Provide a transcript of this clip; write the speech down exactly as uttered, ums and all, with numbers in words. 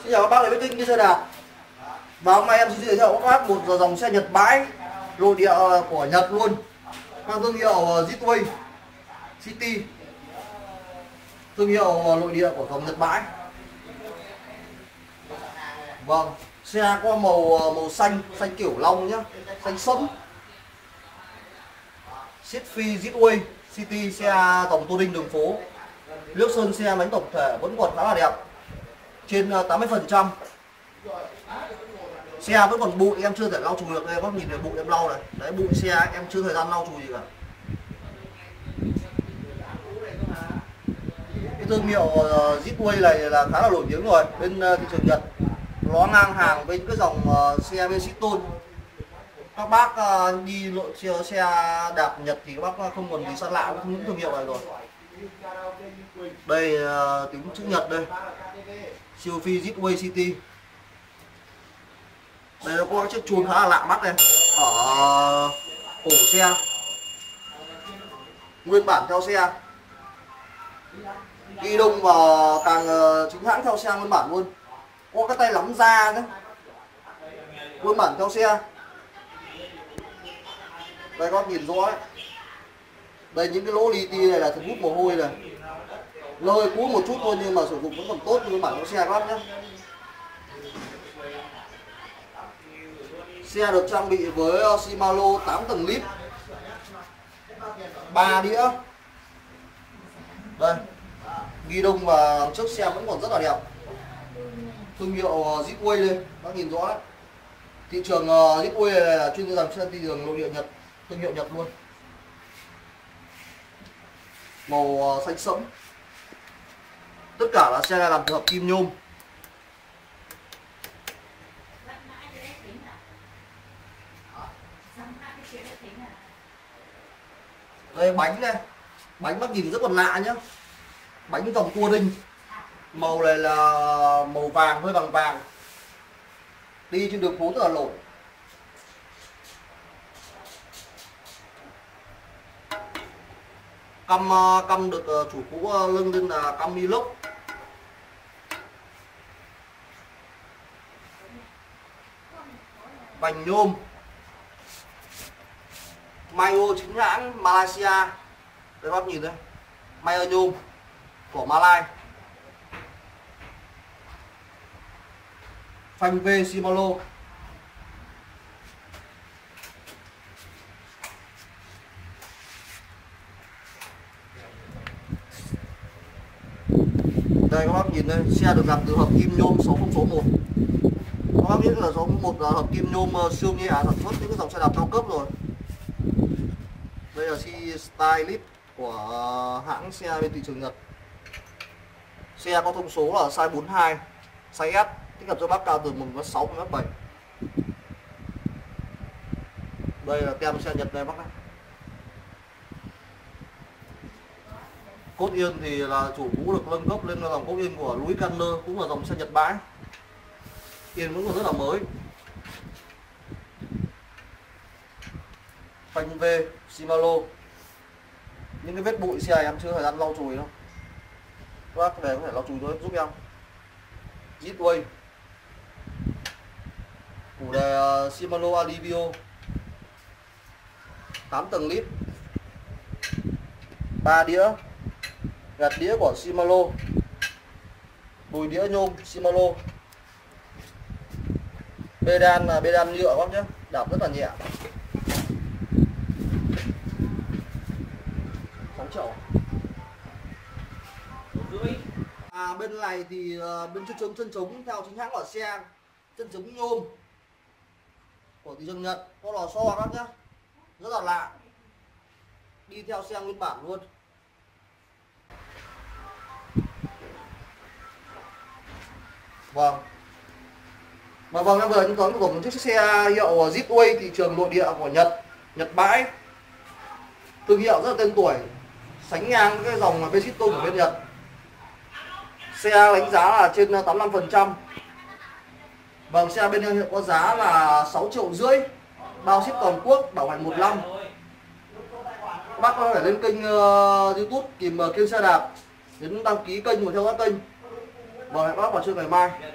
Xin chào các bác đến với kênh Đi Xe Đạp. Và hôm nay em xin giới thiệu các bác một dòng xe Nhật bãi nội địa của Nhật luôn, mang thương hiệu Zitway City, thương hiệu nội địa của dòng Nhật bãi. Vâng, xe có màu màu xanh, xanh kiểu long nhá, xanh sẫm. Sitfi Zitway City, xe dòng touring đường phố. Nước sơn xe bánh tổng thể vẫn còn khá là đẹp, trên tám mươi phần trăm. Xe vẫn còn bụi, em chưa thể lau chùi được. Đây, bác nhìn thấy bụi em lau này. Đấy, bụi xe em chưa thời gian lau chùi gì cả. Cái thương hiệu uh, Zitway này là khá là nổi tiếng rồi bên uh, thị trường Nhật. Nó ngang hàng với những cái dòng uh, xe Benetton. Các bác uh, đi lộ xe, xe đạp Nhật thì các bác không còn gì xa lạ với những thương hiệu này rồi. Đây uh, tiếng chữ Nhật đây, siêu phi Zitway City. Đây nó có chiếc chuông khá là lạ mắt này ở cổ xe, nguyên bản theo xe, ghi đông và càng chính hãng theo xe nguyên bản luôn. Có cái tay nắm da nữa, nguyên bản theo xe. Đây các bác nhìn rõ ấy. Đây những cái lỗ li ti này là thật hút mồ hôi này, lơi cũ một chút thôi nhưng mà sử dụng vẫn còn tốt như nguyên bản theo xe các bác nhé. Xe được trang bị với Shimano tám tầng lip, ba đĩa. Đây, ghi đông và trước xe vẫn còn rất là đẹp. Thương hiệu Zitway đây, các nhìn rõ đấy. Thị trường Zitway này là chuyên làm xe thị trường nội địa Nhật, thương hiệu Nhật luôn. Màu xanh sẫm. Tất cả là xe này làm từ hợp kim nhôm. Đây bánh đây, bánh bác nhìn rất còn lạ nhá. Bánh dòng touring, màu này là màu vàng, hơi vàng vàng. Đi trên đường phố rất là nổi. Căm căm được chủ cũ lưng lên là căm inox. Vành nhôm. Mayo chính hãng Malaysia. Đây các bác nhìn đây, Mayo nhôm của Malai. Phanh V Shimano. Đây các bác nhìn đây, xe được làm từ hợp kim nhôm sáu không số một. Các bác biết là số một là hợp kim nhôm siêu nhẹ, sản xuất những cái dòng xe đạp cao cấp rồi. Đây là C-Stylist của hãng xe bên thị trường Nhật. Xe có thông số là size bốn mươi hai, size S, thích hợp cho bác cao từ một mét sáu đến một mét bảy. Đây là tem xe Nhật đây bác này. Cốt yên thì là chủ cũ được nâng cấp lên là dòng cốt yên của Louis Canner, cũng là dòng xe Nhật bãi. Yên vẫn còn rất là mới. Phanh V Shimano. Những cái vết bụi xe này em chưa thời gian lau chùi đâu, các bác về có thể lau chùi tôi giúp em. Zitway, chủ đề uh, Shimano Alivio, tám tầng lip, ba đĩa, gạt đĩa của Shimano, đùi đĩa nhôm Shimano. Bê đan là bê đan nhựa các bác nhé, đạp rất là nhẹ. À, bên này thì uh, bên chân trống chân trống theo chính hãng của xe, chân trống nhôm của thị trường Nhật, có lò xo các nhá, rất là lạ, đi theo xe nguyên bản luôn. Vâng, mà vâng em vừa những toán của một chiếc xe hiệu Zitway thị trường nội địa của Nhật, Nhật bãi, thương hiệu rất là tên tuổi, sánh ngang với cái dòng Benetton của bên Nhật. Xe đánh giá là trên tám mươi lăm phần trăm. Vâng, xe bên hiệu có giá là sáu triệu rưỡi, bao ship toàn quốc, bảo hành một năm. Các bác có thể lên kênh uh, YouTube tìm uh, kênh xe đạp, nhấn đăng ký kênh và theo dõi kênh. Và hẹn gặp các bác vào trưa ngày mai.